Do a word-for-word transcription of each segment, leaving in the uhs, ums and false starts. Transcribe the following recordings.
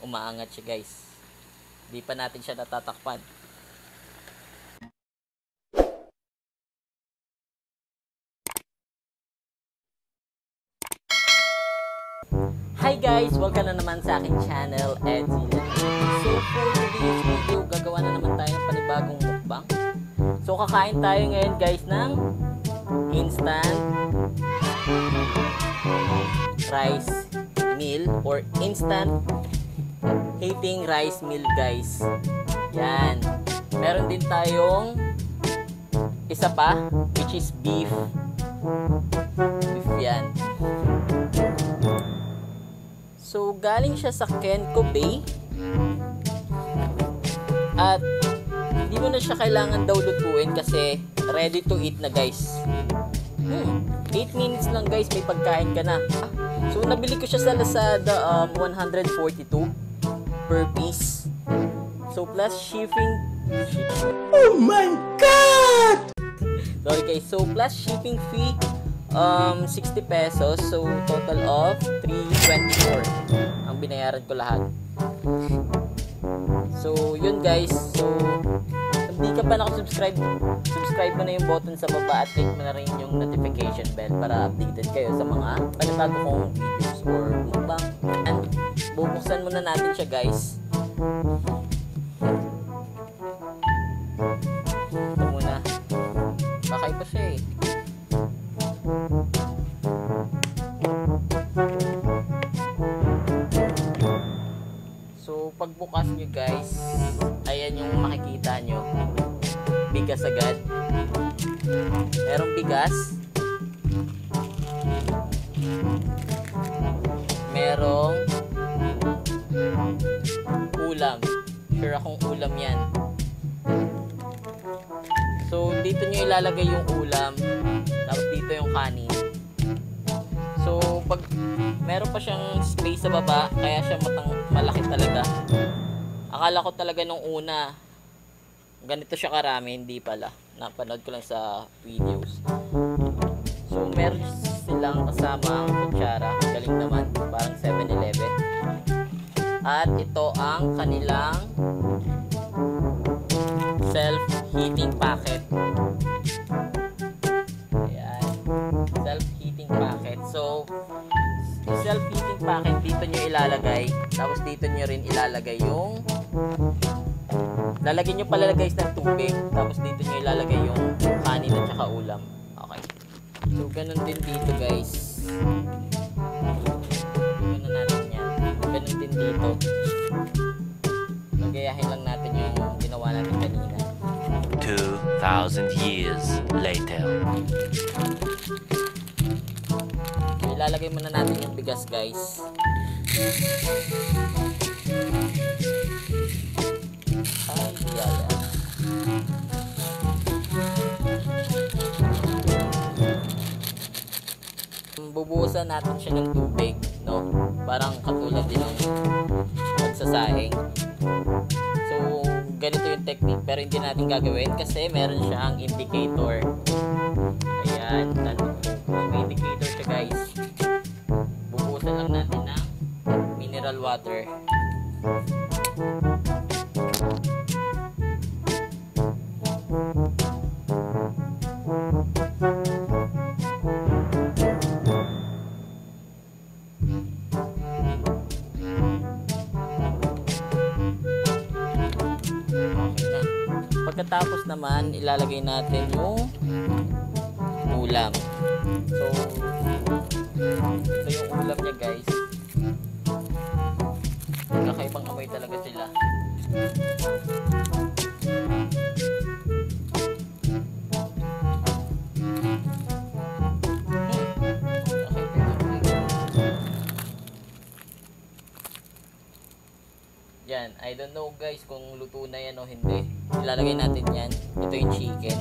umaangat siya guys. Di pa natin siya natatakpan. Hi guys! Welcome na naman sa aking channel, Edsy Landy. So for today's video, gagawa na naman tayo ng panibagong mukbang. So kakain tayo ngayon guys ng instant rice meal or instant heating rice meal guys. Yan. Meron din tayong isa pa, which is beef. Beef yan. So, galing siya sa Kenko Bay. At, hindi mo na siya kailangan daw lutuin kasi ready to eat na guys. Hmm, eight minutes lang guys, may pagkain ka na. So, nabili ko siya sa Lazada, um, one hundred forty-two per piece. So, plus shipping. Oh my God! Sorry guys, so plus shipping fee, um, sixty pesos. So, total of three twenty-four ang binayaran ko lahat. So, yun guys. So, hindi ka pa nakasubscribe, subscribe mo na yung button sa baba at click mo na rin yung notification bell para updated kayo sa mga panibago kong videos or mukbang. And, bubuksan muna natin siya guys. Ito muna. Kakaiba siya eh. So, pagbukas nyo guys, ayan yung makikita nyo. Bigas agad. Merong bigas. Merong ulam. Sure akong ulam yan. So, dito nyo ilalagay yung ulam. Tapos dito yung kanin. So, pag meron pa siyang space sa baba, kaya siya matang malaki talaga. Akala ko talaga nung una, ganito siya karami, hindi pala. Napanood ko lang sa videos. So, meron silang kasama ang kutsara. Galing naman, parang seven eleven. At ito ang kanilang self-heating packet. Ayan. Self-heating packet. So, yung self-heating packet, dito nyo ilalagay. Tapos dito nyo rin ilalagay yung lalagyan nyo pala guys ng tubig. Tapos dito nyo ilalagay yung kanin at saka ulam. Okay. So, ganun din dito guys. Ganun natin yan. Ganun din dito. Magayahin lang natin yung ginawa natin kanina. two thousand years later. So, ilalagay muna natin yung bigas guys. Ay, yala. Bubuhusan natin siya ng tubig, no? Parang katulad din ng pagsasaing. So, ganito yung technique pero hindi natin gagawin kasi meron siyang indicator. Ayan, may indicator siya guys. Bubuhusan lang natin ng mineral water. Pagkatapos naman, ilalagay natin yung ulam. So, ito yung ulam niya guys. Kakaibang amoy talaga sila. Yan, I don't know guys kung luto na yan o hindi. Ilalagay natin yan. Ito yung chicken.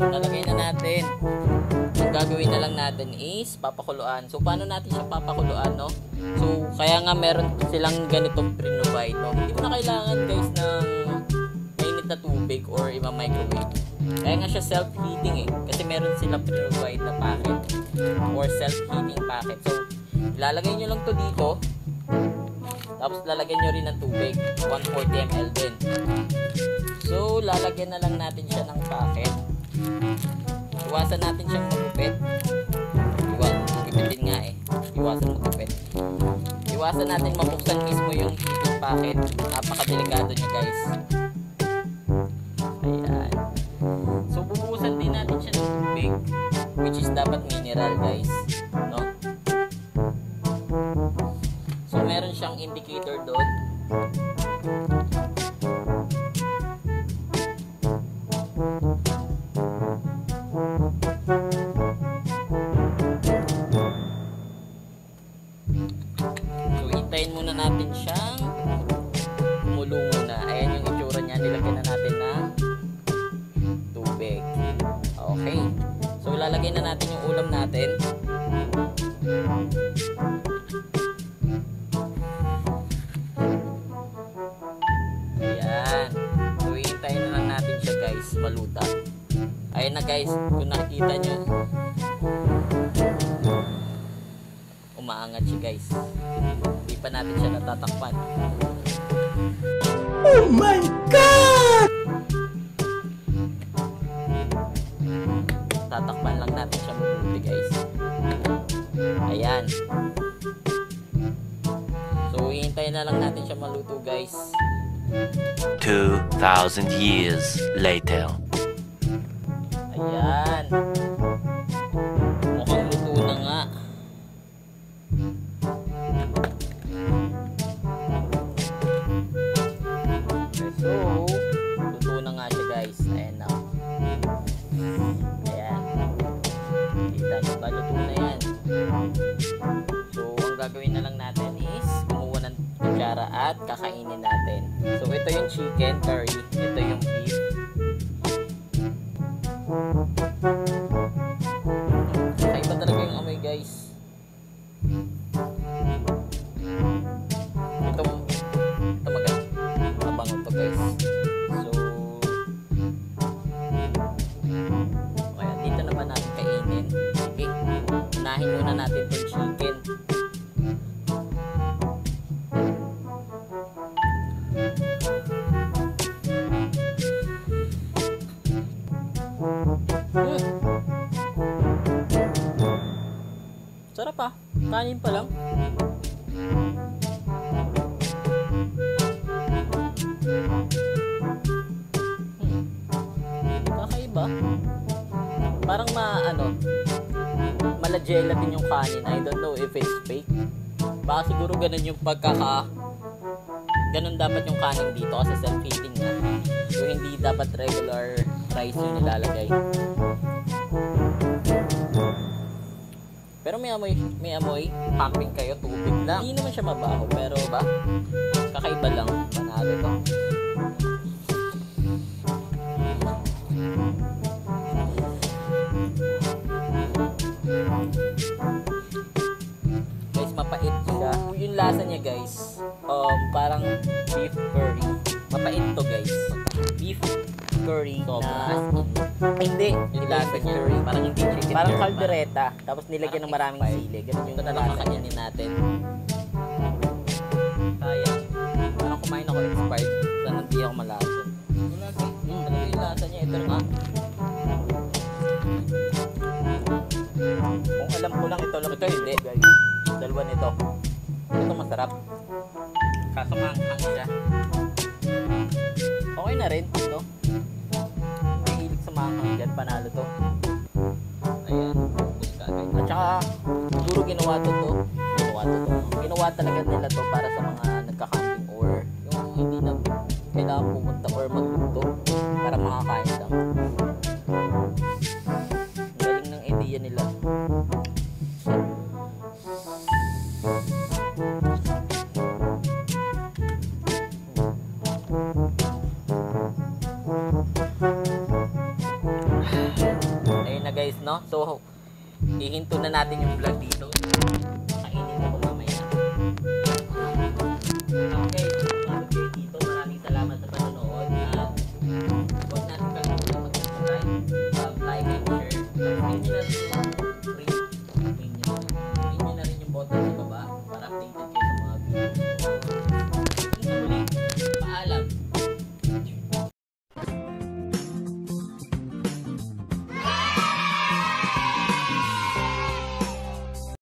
So, nalagay na natin. Ang gagawin na lang natin is papakuluan. So, paano natin siya papakuluan, no? So, kaya nga meron silang ganitong pre-provide, no? Hindi mo na kailangan, guys, ng mainit na tubig or ima-microwave. Kaya nga siya self-heating, eh. Kasi meron silang pre-provide na packet or self-heating packet. So, ilalagay nyo lang to dito. Tapos, lalagyan nyo rin ng tubig. one hundred forty milliliters din. So, lalagyan na lang natin siya ng packet. Iwasan natin siyang magupit. Iwasan, gupitin nga eh. Iwasan magupit. Iwasan natin mabuksan mismo yung heating packet. Napakadelikado niya, guys. Ayan. So, bubuhusan din natin siya ng tubig. Which is dapat mineral, guys. No? So, meron siyang indicator doon. Hintayin muna natin siyang kumulo muna. Ayan yung itsura niya. Nilagyan na natin ng tubig. Okay. So, lalagay na natin yung ulam natin. Ayan. So, hintayin na lang natin siya, guys. Maluta. Ayan na, guys. Kung nakikita nyo, umaangat siya, guys. Hindi pa natin siya natatakpan. Oh my God! Tatakpan lang natin siya mabuti, guys. Ayan. So, hihintayin na lang natin siya maluto, guys. Two thousand years later. Ayan. Mukhang luto na nga. So, luto na nga siya, guys. Ayan na. Ayan. Kita nyo ba? Luto na yan. So, ang gagawin na lang natin is kumuha ng kutsara at kakainin natin. So, ito yung chicken curry. Ito yung beef. Kakaiba talaga yung amoy, guys. Ito, ito maganda. Mabango to, guys. So, kaya dito naman natin kainin. Sige, unahin muna natin itong chicken. Hmm. Sarap ah. Kanin pa lang. Hmm. Kakaiba. Parang ma ano, malajela din yung kanin. I don't know if it's fake. Baka siguro ganun yung pagkaka ganun dapat yung kanin dito kasi self-heating na. So hindi dapat regular rice yung nilalagay. Pero may amoy, may amoy, pumping kayo, tubig lang. Hindi naman siya mabaho, pero ba? Kakaiba lang, panalo to. Guys, mapait siya. Yung lasa niya, guys, um, parang beef curry. Mapait to, guys. Beef curry na as in. Ay, hindi. Yung lasa niya, parang hindi chicken. Parang caldereta. Tapos nilagyan ng maraming sili. Ganun yung lasa niya natin. Kaya, parang kumain ako expired. Sana hindi ako malason. Hmm, talaga yung lasa niya. Ito nga. Kung alam ko lang ito lang. Ito hindi, guys. Dalawa nito. Ito masarap. Kaso maanghang siya. Okay na rin, no? Mahilig sa maanghang dyan. Panalo to. Ayan. At saka, siguro ginawa to to. Ginawa to to. Ginawa talaga nila to para sa mga nagka-camping or yung hindi na kailangan pumunta or magluto para makakain lang. Ang galing ng idea nila. no? So, ihinto na natin yung vlog dito. Kainin ko mamaya. Okay, salamat kayo dito. Maraming salamat sa panonood. At huwag natin kalimutan mag-subscribe, uh, like, and share. At hindi na